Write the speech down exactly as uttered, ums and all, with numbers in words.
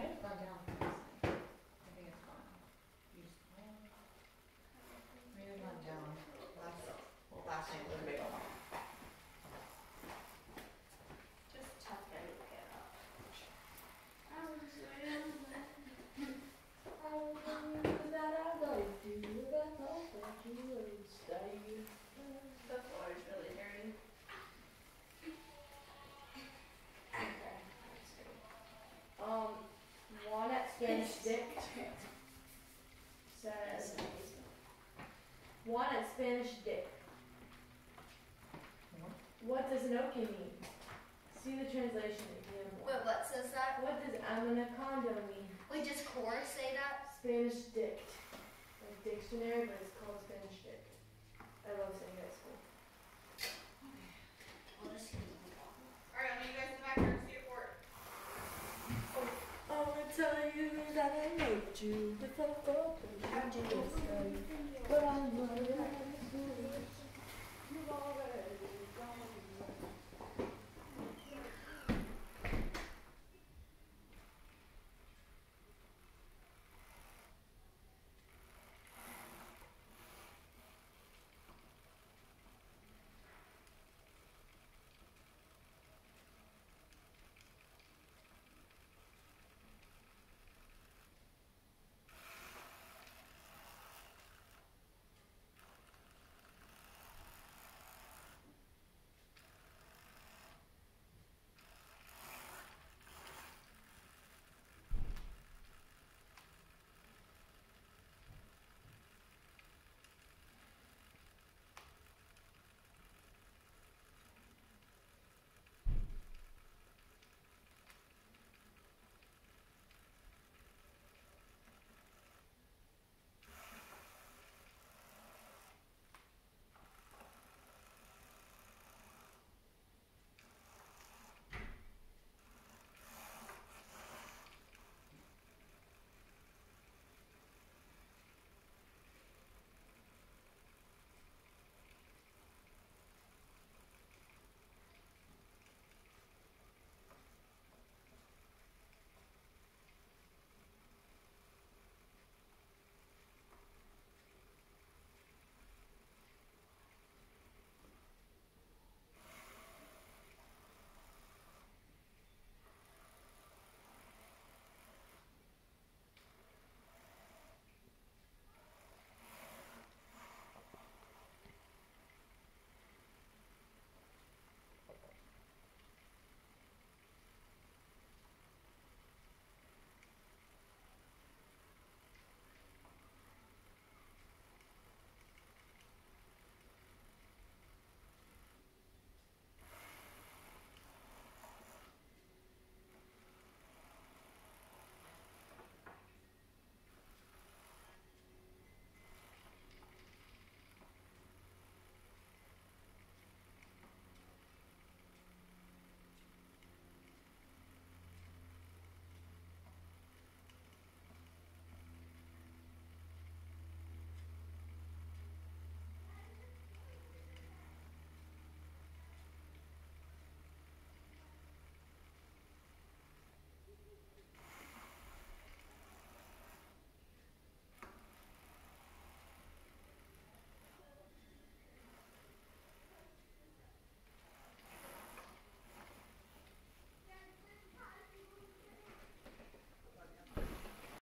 might have gone down. I think it's gone. You just, maybe it went down. Last, well, last night was a big one. Just tough to get up. The floor is really dirty. Um, one at Spanish Dick says, one at Spanish Dick. What does Noki mean? See the translation again. Wait, what says that? What does anaconda mean? Wait, does Cora say that? Spanish Dick. Like dictionary, but it's called Spanish Dick. I love saying that at school. Alright, I'll meet you guys in the back room. See you at four. I wanna tell you that I hate you. If I thought that you would stay, but I'm not.